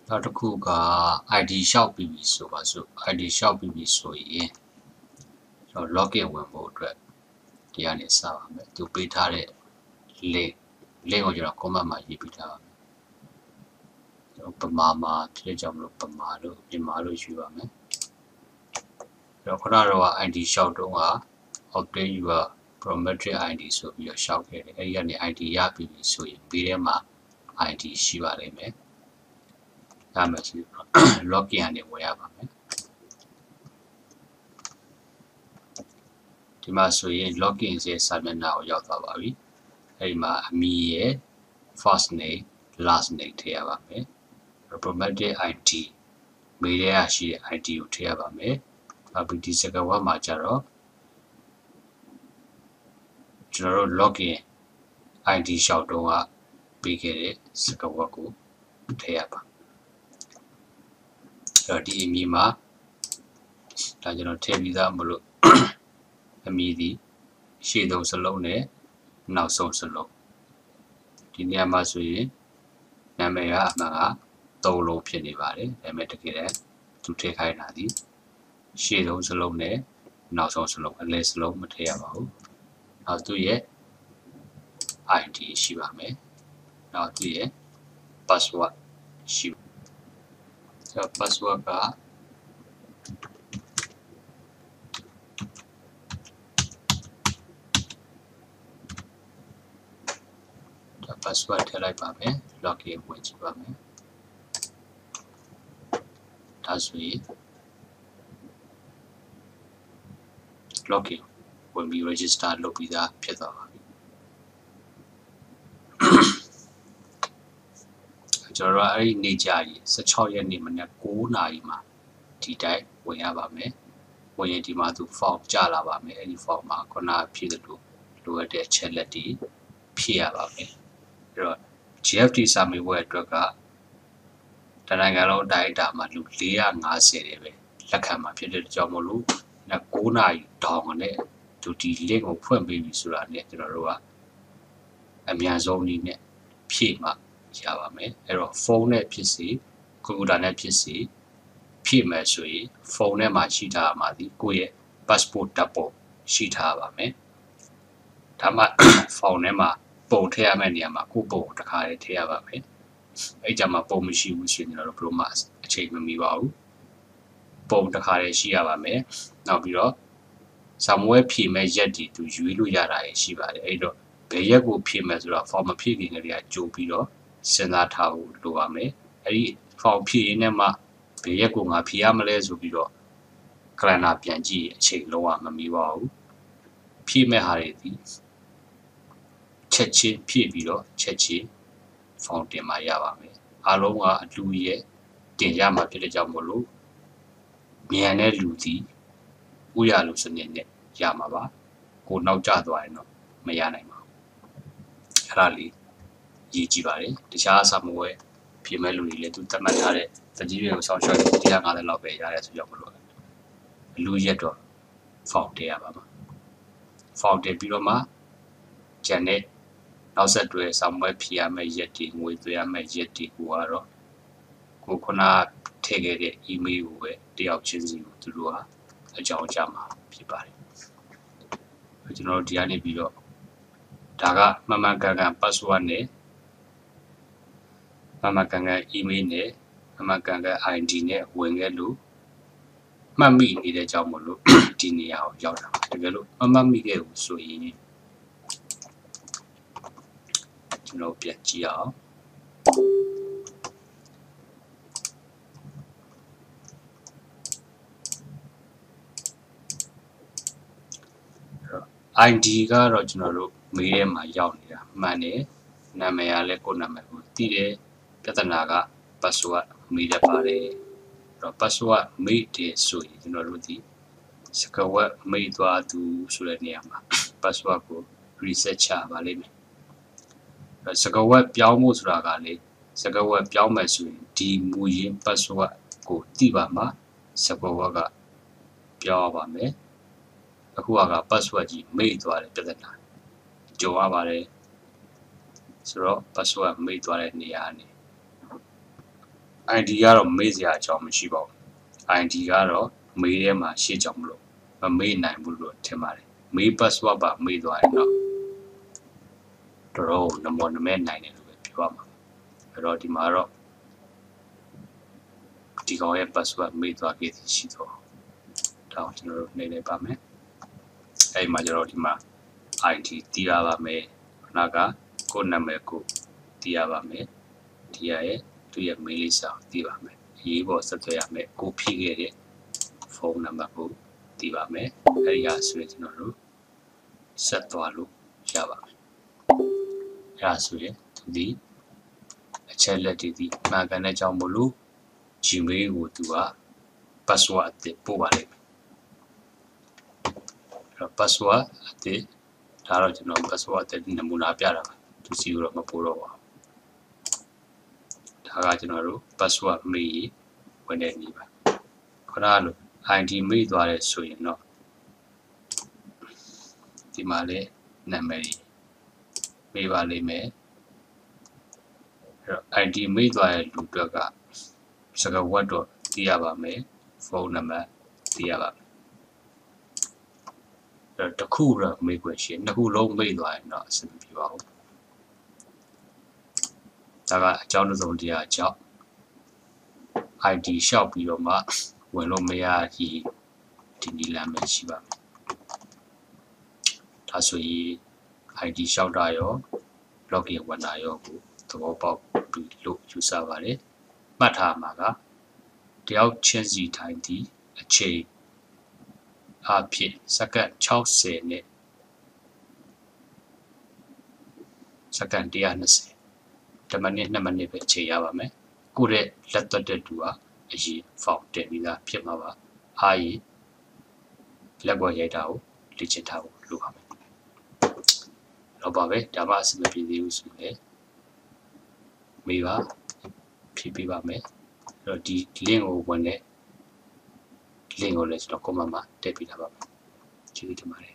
နောက်တစ်ခုက ID လျှောက်ပြီးပြီဆိုပါစို့ ID လျှောက်ပြီးပြီဆိုရင်ကျွန်တော် login ဝင်ဖို့အတွက်ဒီကနေစပါမယ်သူပေးထားတဲ့ link ကိုကျွန်တော် comment မှာရေးပေးထားပါမယ်ကျွန်တော်ပမာမှာဖြစ်ကြောင်မလို့ပမာလို့မြန်မာလို့ယူပါမယ်အဲ့တော့ခုနကတော့ ID လျှောက်တော့က obtain your biometric ID ဆိုပြီးတော့လျှောက်ခဲ့တယ်အဲ့ဒီကနေ ID ရပြီးပြီဆိုရင်ဘေးထဲမှာ ID ရှိပါလိမ့်မယ်ဒါမှရှိ login ကနေဝင်ရပါမယ်ဒီမှာဆိုရင် login ရဲ့စာမျက်နှာကိုရောက်သွားပါပြီအဲ့ဒီမှာအမည်ရဲ့ first name last name ထည့်ရပါမယ် biometric ID မေးရရှိတဲ့ ID ကိုထည့်ရပါမယ်နောက်ပြီးဒီစကားဝတ်မှာကြတော့ကျွန်တော်တို့ login ID လျှောက်တော့ကပေးခဲ့တဲ့စကားဝတ်ကိုထည့်ရပါအဲ့တော့ဒီအမည်မှာဒါကျွန်တော်ထည့်ပြီးသားမလို့အမည်ဒီရှေ့ဆုံးစလုံးနဲ့နောက်ဆုံးစလုံးဒီနေရာမှာဆိုရင်နာမည်ကအမှန်က3လုံးဖြစ်နေပါတယ်ဒါပေမဲ့တကယ်တမ်းသူထည့်ခိုင်းတာဒီရှေ့ဆုံးစလုံးနဲ့နောက်ဆုံးစလုံးအလယ်စလုံးမထည့်ရပါဘူးနောက်သူရဲ့ ID ရှိပါမယ်နောက်သူရဲ့ password ရှိဆို password ကpassword ထည့်လိုက်ပါမယ် login ဝင်ကြည့်ပါမယ်ဒါဆိုရင် login ဝင်ပြီး register လုပ်ပြီးသားဖြစ်သွားပါပြီကျွန်တော်တို့အဲ့ဒီနေ့ကြာကြီး16ရက်နေ့မနေ့9နာရီမှာဒီတိုင်းဝင်ရပါမယ်ဝင်ရင်ဒီမှာသူ form ကြလာပါမယ်အဲ့ဒီ form မှာခုနဖြည့်တယ်လို့လိုအပ်တဲ့ချက်လက်တွေဖြည့်ရပါမယ်အဲ့တော့ GFT စာမေးပွဲအတွက်ကတနိုင်ငံလုံးတိုင်းတာမှာလူ450တယ်ပဲလက်ခံမှာဖြစ်တဲ့ကြောင့်မလို့9နာရီတောင်းနဲ့သူဒီ link ကိုဖွင့်ပေးပြီဆိုတာနဲ့ကျွန်တော်တို့ကအမြန်ဆုံးနည်းနဲ့ဖြည့်မှရပါမယ်အဲ့တော့ဖုန်းနဲ့ဖြစ်စီကွန်ပျူတာနဲ့ဖြစ်စီဖြည့်မယ်ဆိုရင်ဖုန်းထဲမှာရှိထားမှာဒီကိုယ့်ရဲ့ passport တပ်ပုံရှိထားပါမယ်ဒါမှဖုန်းထဲမှာပုံထည့်ရမယ့်နေရာမှာကိုယ့်ပုံတစ်ခါလေးထည့်ရပါမယ်အဲ့ကြမှာပုံမရှိဘူးဆိုရင်ကျွန်တော်တို့ဘယ်လိုမှအချိန်မမီပါဘူးပုံတစ်ခါလေးရှိရပါမယ်နောက်ပြီးတော့စာမွေးဖြည့်မဲ့ရက်ဒီသူရွေးလို့ရတာရှိပါတယ်အဲ့တော့ဘယ်ရက်ကိုဖြည့်မယ်ဆိုတော့ form မဖြည့်ခင်ကလေးကကြိုပြီးတော့စဉ်းစားထားဖို့လိုပါမယ်အဲ့ဒီ form ဖြည့်ရင်းနဲ့မှဘယ်ရက်ကိုငါဖြည့်ရမလဲဆိုပြီးတော့ calendar ပြန်ကြည့်အချိန်လုံးဝမမီပါဘူးဖြည့်မဲ့ဟာတွေဒီချက်ချင်းဖြည့်ပြီးတော့ချက်ချင်း form တင်มาရပါမယ်အားလုံးကအလူရဲ့တင်ရမှာဖြစ်တဲ့ကြောင့်မို့လို့မြန်တဲ့လူဒီဥရလူစနစ်နဲ့ရမှာပါကိုနောက်ကျသွားရင်တော့မရနိုင်ပါဘူးအဲ့ဒါလေးရည်ကြည့်ပါတယ်တခြားစာမွေးဖြည့်မဲ့လူတွေလည်းသူသတ်မှတ်ထားတဲ့တကြီးတွေကိုစောင့်ရှောက်150လောက်ပဲရတယ်ဆိုကြောင့်မလို့လူရက်တော့ form တင်ရပါမှာ form တင်ပြီးတော့မှကျန်တဲ့နောက်ဆက်တွဲစာမွေးဖြည့်ရမယ့်ရက်တွေငွေသွင်းရမယ့်ရက်တွေကိုကတော့ကိုခုနထည့်ခဲ့တဲ့ email ကိုပဲတယောက်ချင်းစီကိုသူတို့ကအကြောင်းကြားမှာဖြစ်ပါတယ်ကျွန်တော်တို့ဒီကနေပြီးတော့ဒါကမှန်မှန်ကန်ကန် password နဲ့မှန်မှန်ကန်ကန် email နဲ့မှန်မှန်ကန်ကန် ID နဲ့ဝင်ခဲ့လို့မှတ်မိနေတဲ့ကြောင့်မလို့ဒီနေရာကိုရောက်တာတကယ်လို့မမှတ်မိခဲ့ဘူးဆိုရင်ကျွန်တော်ပြန်ကြည့်အောင်ID ကတော့ကျွန်တော်တို့မေးထဲမှာရောက်နေတာမှန်တယ်နာမည်ကလည်းကိုယ်နာမည်ကိုသိတယ်ပြဿနာက password မေးတတ်ပါတယ်အဲ့တော့ password မေးတယ်ဆိုရင်ကျွန်တော်တို့ဒီစကားဝတ်မေးသွားသူဆိုတဲ့နေရာမှာ password ကို reset ချပါလိမ့်မယ်အဲ့စကားဝတ်ပြောင်းဖို့ဆိုတာကလေစကားဝတ်ပြောင်းမယ်ဆိုရင်ဒီမူရင်း password ကိုသိပါမှာစကားဝတ်ကပြောင်းပါမယ်အခုက password ကြီးမေ့သွားတယ်ပြဿနာကြုံရပါတယ်ဆိုတော့ password မေ့သွားတဲ့နေရာနေ ID ကတော့မေးစရာအကြောင်းမရှိပါဘူး ID ကတော့မေးထဲမှာရှေ့ကြောင်မလို့မမေးနိုင်ဘူးလို့ထင်ပါတယ်မေး password ပါမေးသွားရင်တော့တော်နမောနမဲနိုင်တယ်လို့ပဲပြောရမှာအဲ့တော့ဒီမှာတော့ဒီကောင်ရဲ့ password မေးသွားခဲ့သည်ရှိတော့ဒါကိုကျွန်တော်တို့နေလိုက်ပါမယ်အဲ့မှာကျတော့ဒီမှာ ID တည်ရပါမယ်ခဏကကိုယ်နာမည်ကိုတည်ရပါမယ်ဒီရဲ့သူ့ရဲ့ mail လေးစာတည်ပါမယ်အရေးပေါ်ဆက်သွယ်ရမယ်ကိုဖြည့်ခဲ့တဲ့ဖုန်းနံပါတ်ကိုတည်ပါမယ်အဲ့ဒီဟာဆိုရင်ကျွန်တော်တို့ဆက်သွားလို့ရပါမယ်အဲ့ဒါဆိုရင်သူဒီအချက်လက်တွေဒီမှန်ကန်တဲ့အကြောင်းမလို့ Gmail ကိုသူက password အသစ်ပို့ပါလိမ့်မယ်အဲ့ password အသစ်ဒါတော့ကျွန်တော် password အသစ်နမူနာပြတာပါသူစီကိုတော့မပို့တော့ပါဘူးဒါကကျွန်တော်တို့ password မေးဝင်နေပြီပါခဏလို့ ID မေးသွားတယ်ဆိုရင်တော့ဒီမှာလေနာမည်မေးပါလိမ့်မယ်အဲ့တော့ ID မေးသွားတဲ့လူတွေကစကားဝတ်တော့သိရပါမယ်ဖုန်းနံပါတ်သိရပါမယ်အဲ့တော့တစ်ခုတော့မေးခွင့်ရှိနှစ်ခုလုံးမေးသွားရင်တော့အဆင်မပြေပါဘူးဒါကအကြောင်းတစ်စုံတရာအကြောင်း ID လျှောက်ပြီးတော့မှဝင်လို့မရကြီးဒီနည်းလမ်းပဲရှိပါမယ်ဒါဆိုရင် ID လျှောက်တာရော login ဝင်တာရောကိုသဘောပေါက်ပြီးလို့ယူဆပါတယ်မှတ်ထားမှာကတယောက်ချင်းစီတိုင်းဒီအချိန်အဖြစ်စက္ကန့်60နဲ့စက္ကန့်120 10မိနစ်2မိနစ်ပဲချိန်ရပါမယ်ကိုယ့်ရဲ့လက်သွက်တဲ့သူကအရင်ဖောင်တင်ပြီးသားဖြစ်မှာပါအားရလက်ပေါ်ရိုက်တာကိုလေ့ကျင့်ထားဖို့လိုပါမယ်တော့ပါပဲဒါမှအဆင်မပြေသေးဘူးဆိုရင်မေးပါဖြည့်ပေးပါမယ်အဲ့တော့ဒီ link ကိုဝင်တဲ့ link ကိုလည်းကျွန်တော် comment မှာထည့်ပေးထားပါမယ်ကျေးဇူးတင်ပါတယ်